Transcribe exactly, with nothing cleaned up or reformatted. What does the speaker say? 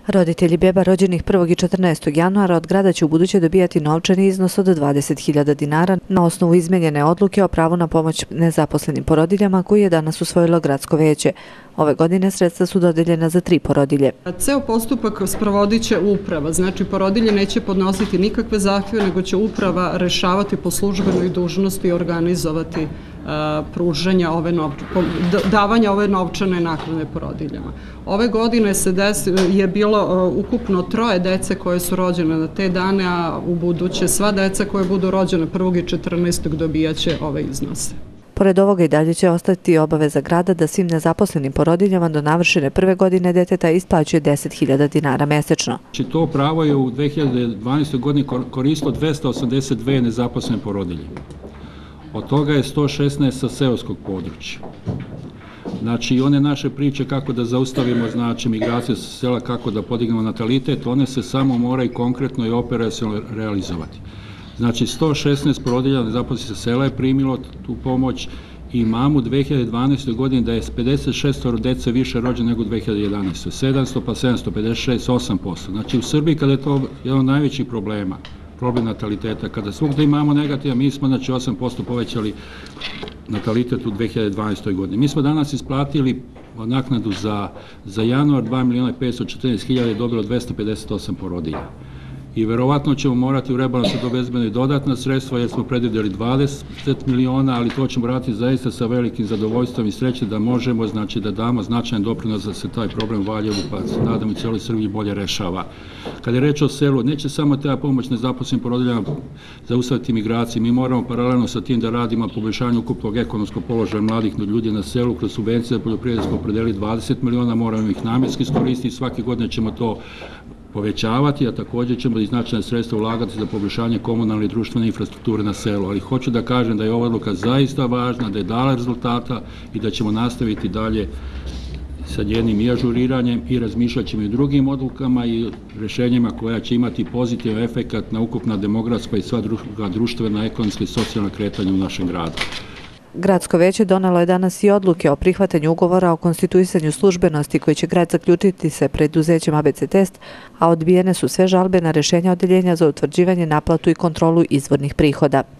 Roditelji beba rođenih prvog i četrnaestog januara od grada će ubuduće dobijati novčani iznos od dvadeset hiljada dinara na osnovu izmenjene odluke o pravu na pomoć nezaposlenim porodiljama koji je danas usvojilo gradsko veće. Ove godine sredstva su dodeljena za tri porodilje. Ceo postupak sprovodit će uprava, znači porodilje neće podnositi nikakve zahtjeve, nego će uprava rešavati po službenoj dužnosti i organizovati pružanja ove davanja ove novčane naknade porodiljama. Ove godine se je bilo ukupno troje dece koje su rođene na te dane, a u buduće sva deca koje budu rođene prvog i četrnaestog dobijaće ove iznose. Pored ovoga i dalje će ostati obaveza grada da svim nezaposlenim porodiljama do navršene prve godine deteta isplaćuje deset hiljada dinara mesečno. To pravo je u dve hiljade dvanaestoj godini koristilo dvesta osamdeset dve nezaposlene porodilje. Od toga je sto šesnaest sa seoskog područja. Znači i one naše priče kako da zaustavimo znači migracije sa sela, kako da podignemo natalitet, one se samo moraju konkretno i operacionalno realizovati. Znači sto šesnaest porodilja nezaposlenih sa sela je primilo tu pomoć i imamo u dve hiljade dvanaestoj godini da je pedeset šest dece više rođeno nego u dve hiljade jedanaestoj. sedamsto pa sedamsto pedeset šest, osam posto. Znači u Srbiji kada je to jedan od najvećih problema, problem nataliteta, kada svugde imamo negativan, mi smo znači osam posto povećali natalitet u dve hiljade dvanaestoj godini. Mi smo danas isplatili naknadu za, za januar dva miliona petsto četrnaest hiljada je dobilo dvesta pedeset osam porodilja. I verovatno ćemo morati u rebalansu da obezbedimo dodatna sredstva jer smo predvideli dvadeset miliona, ali to ćemo raditi zaista sa velikim zadovoljstvom i sreće da možemo, znači da damo značajan doprinos da se taj problem Valjevu, pa se nadam i cijeloj Srbiji bolje rešava. Kada je reč o selu, neće samo ta pomoć nezaposlenim porodiljama zaustaviti migracije, mi moramo paralelno sa tim da radimo na poboljšanju ukupnog ekonomskog položaja mladih ljudi na selu, kroz subvencije za poljoprivredu smo opredelili dvadeset miliona, moramo ih namjenski iskoristiti, svake godine ćemo to povećavati, a također ćemo i značajna sredstva ulagati za poboljšanje komunalne i društvene infrastrukture na selu. Ali hoću da kažem da je ova odluka zaista važna, da je dala rezultata i da ćemo nastaviti dalje sa njenim i ažuriranjem i razmišljat ćemo i drugim odlukama i rešenjima koja će imati pozitivan efekat na ukupna demografska i sva druga društvena, ekonomska i socijalna kretanja u našem gradu. Gradsko veće donelo je danas i odluke o prihvatanju ugovora o konstituisanju službenosti koji će grad zaključiti sa preduzećem A B C Test, a odbijene su sve žalbe na rešenja odeljenja za utvrđivanje, naplatu i kontrolu izvornih prihoda.